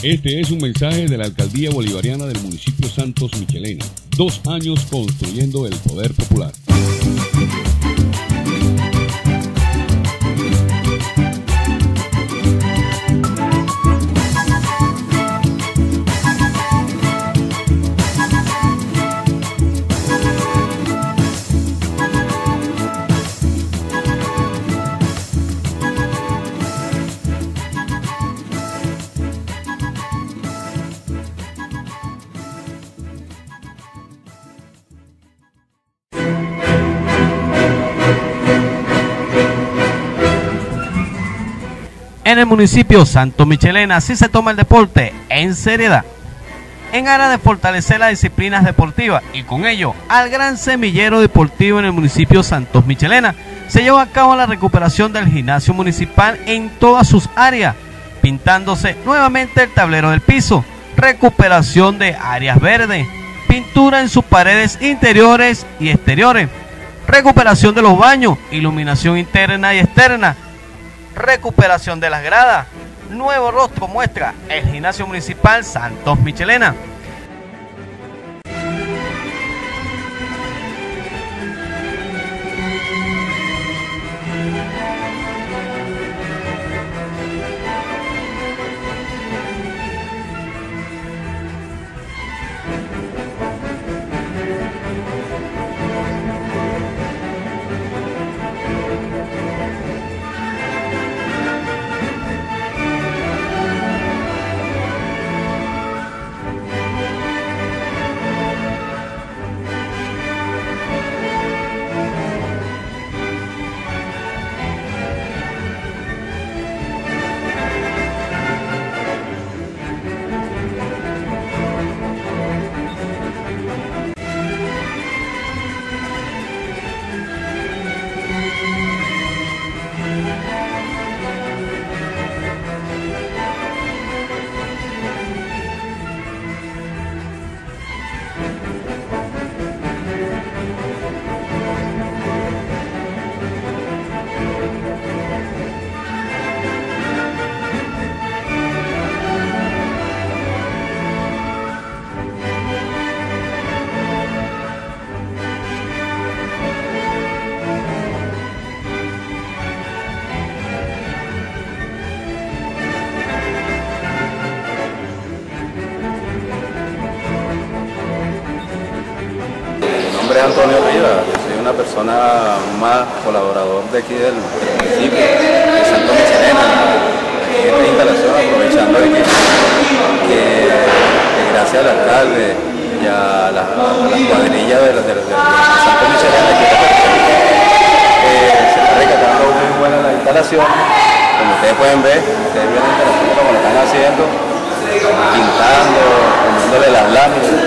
Este es un mensaje de la Alcaldía Bolivariana del municipio Santos Michelena. 2 años construyendo el poder popular. En el municipio Santos Michelena sí se toma el deporte en seriedad, en aras de fortalecer las disciplinas deportivas y con ello al gran semillero deportivo en el municipio Santos Michelena. Se lleva a cabo la recuperación del gimnasio municipal en todas sus áreas, pintándose nuevamente el tablero del piso, recuperación de áreas verdes, pintura en sus paredes interiores y exteriores, recuperación de los baños, iluminación interna y externa, recuperación de las gradas, nuevo rostro muestra el gimnasio municipal Santos Michelena. Antonio Rivas, yo soy una persona más colaborador de aquí del municipio de Santos Michelena, en esta instalación, aprovechando de que gracias al alcalde y a las cuadrillas de Santos Michelena se está rescatando muy buena la instalación. Como ustedes pueden ver, ustedes ven la instalación como lo están haciendo, pintando, poniéndole las láminas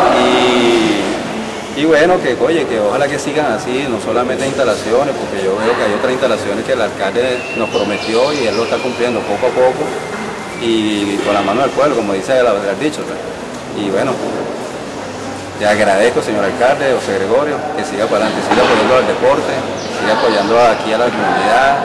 y bueno, que oye, que ojalá que sigan así, no solamente instalaciones, porque yo veo que hay otras instalaciones que el alcalde nos prometió y él lo está cumpliendo poco a poco y con la mano del pueblo, como dice el dicho. Y bueno, le agradezco, señor alcalde, José Gregorio, que siga para adelante, siga apoyando al deporte, siga apoyando aquí a la comunidad.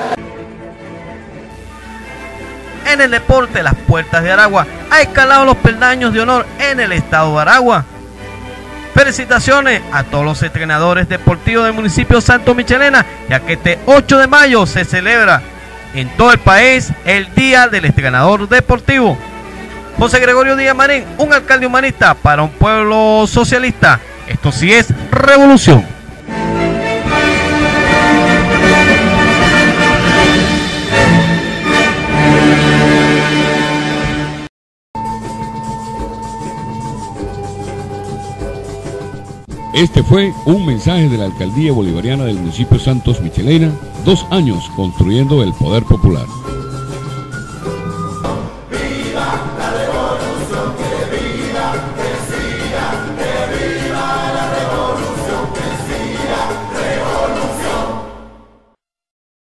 En el deporte, las Puertas de Aragua ha escalado los peldaños de honor en el estado de Aragua. Felicitaciones a todos los entrenadores deportivos del municipio Santos Michelena, ya que este 8 de mayo se celebra en todo el país el Día del Entrenador Deportivo. José Gregorio Díaz Marín, un alcalde humanista para un pueblo socialista. Esto sí es revolución. Este fue un mensaje de la Alcaldía Bolivariana del municipio Santos Michelena. 2 años construyendo el poder popular.